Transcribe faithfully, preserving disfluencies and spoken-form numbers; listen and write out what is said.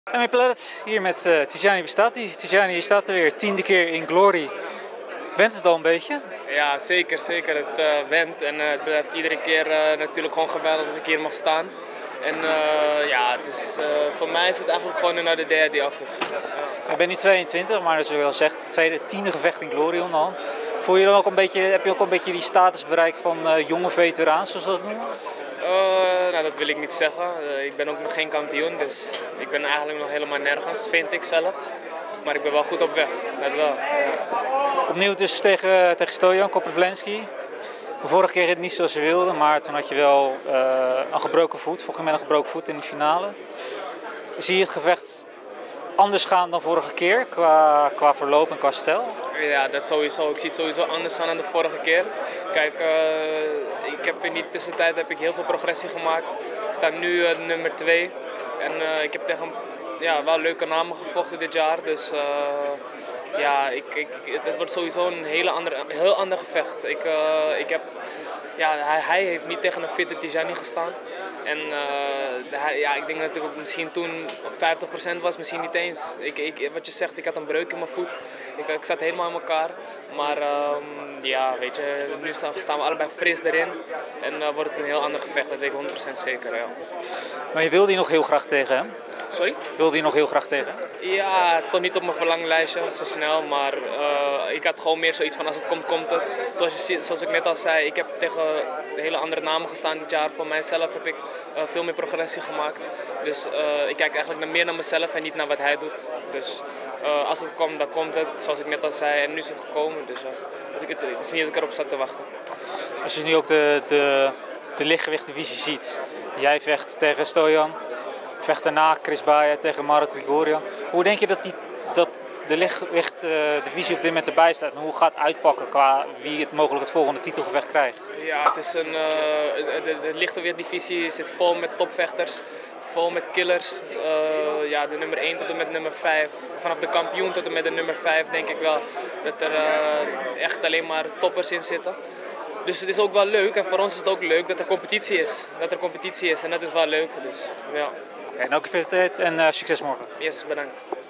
En mijn Planet hier met uh, Tijani Bestati. Tijani, je staat er weer tiende keer in Glory. Went het al een beetje? Ja, zeker, zeker. Het uh, went en uh, het blijft iedere keer uh, natuurlijk gewoon geweldig dat ik hier mag staan. En uh, ja, het is, uh, voor mij is het eigenlijk gewoon een de derde die af is. Je bent nu tweeëntwintig, maar zoals je al zegt, tweede, tiende gevecht in Glory onderhand. Voel je dan ook een beetje, heb je ook een beetje die status bereikt van uh, jonge veteraans, zoals dat noemen? Uh, nou, dat wil ik niet zeggen. Uh, ik ben ook nog geen kampioen, dus ik ben eigenlijk nog helemaal nergens, vind ik zelf. Maar ik ben wel goed op weg, dat wel. Opnieuw dus tegen, tegen Stojan Koprivlensky. De vorige keer ging het niet zoals je wilde, maar toen had je wel uh, een gebroken voet. Volgens mij een gebroken voet in de finale. Zie je het gevecht anders gaan dan vorige keer, qua, qua verloop en qua stijl? Ja, dat sowieso. Ik zie het sowieso anders gaan dan de vorige keer. Kijk, uh, ik heb in die tussentijd heb ik heel veel progressie gemaakt. Ik sta nu uh, nummer twee. En uh, ik heb tegen ja, wel leuke namen gevochten dit jaar. Dus uh, ja, ik, ik, het wordt sowieso een hele andere, heel ander gevecht. Ik, uh, ik heb, ja, hij, hij heeft niet tegen een fitte Tijani gestaan. En uh, hij, ja, ik denk dat ik misschien toen op vijftig procent was, misschien niet eens. Ik, ik, wat je zegt, ik had een breuk in mijn voet. Ik, ik zat helemaal in elkaar. Maar um, ja, weet je, nu staan, staan we allebei fris erin. En uh, wordt het een heel ander gevecht, dat weet ik honderd procent zeker. Ja. Maar je wilde die nog heel graag tegen hem? Sorry? Wilde je nog heel graag tegen hem? Ja, het stond niet op mijn verlanglijstje, zo snel. Maar uh, ik had gewoon meer zoiets van, als het komt, komt het. Zoals, je, zoals ik net al zei, ik heb tegen hele andere namen gestaan dit jaar. Voor mijzelf heb ik uh, veel meer progressie gemaakt. Dus uh, ik kijk eigenlijk meer naar mezelf en niet naar wat hij doet. Dus uh, als het komt, dan komt het, zoals ik net al zei. En nu is het gekomen, dus uh, het, het is niet dat ik erop zat te wachten. Als je nu ook de, de, de lichtgewichtdivisie ziet. Jij vecht tegen Stojan, vecht daarna Chris Baia tegen Marat Grigorian. Hoe denk je dat, die, dat de lichtgewichtdivisie op dit moment erbij staat? En hoe gaat het uitpakken qua wie het mogelijk het volgende titelgevecht krijgt? Ja, het is een, uh, de, de lichtgewichtdivisie zit vol met topvechters. Vol met killers. Uh, ja, de nummer één tot en met nummer vijf. Vanaf de kampioen tot en met de nummer vijf denk ik wel dat er uh, echt alleen maar toppers in zitten. Dus het is ook wel leuk en voor ons is het ook leuk dat er competitie is. Dat er competitie is en dat is wel leuk. Dus, ja. Oké, okay, nou gefeliciteerd en uh, succes morgen. Yes, bedankt.